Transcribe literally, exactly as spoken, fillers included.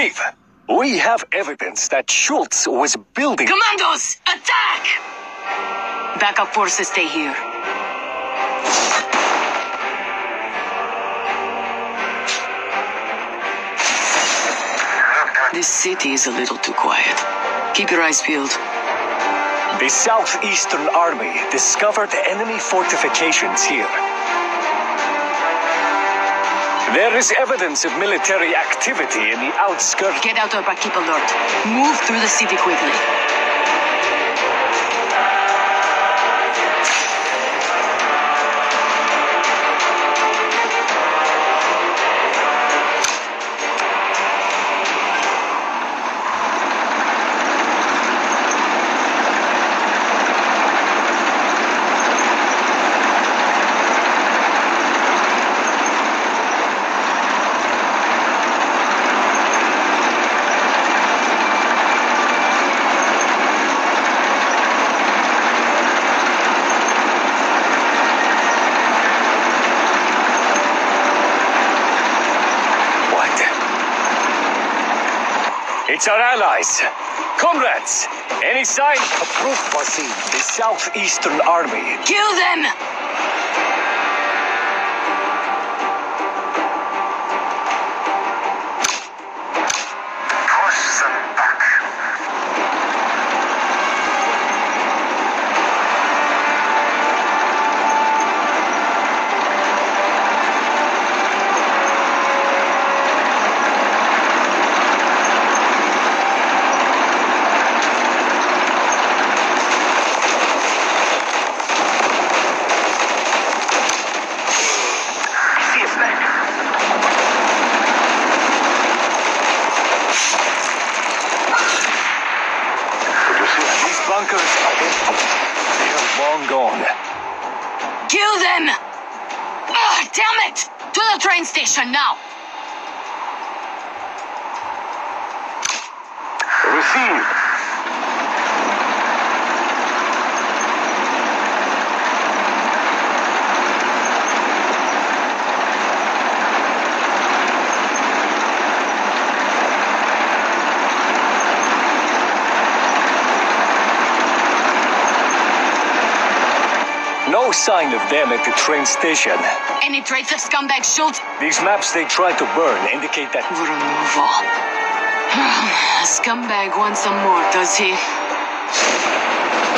Chief, we have evidence that Schultz was building... Commandos, attack! Backup forces stay here. This city is a little too quiet. Keep your eyes peeled. The Southeastern Army discovered enemy fortifications here. There is evidence of military activity in the outskirts. Get out of our keep alert. Move through the city quickly. It's our allies. Comrades, any sign? Approved, Basim. The Southeastern Army. Kill them! Push them back. Bunkers are empty. They are long gone. Kill them! Ugh, damn it! To the train station now! Received. No sign of them at the train station. Any trace of scumbag Schultz? These maps they tried to burn indicate that... Removal. Scumbag wants some more, does he?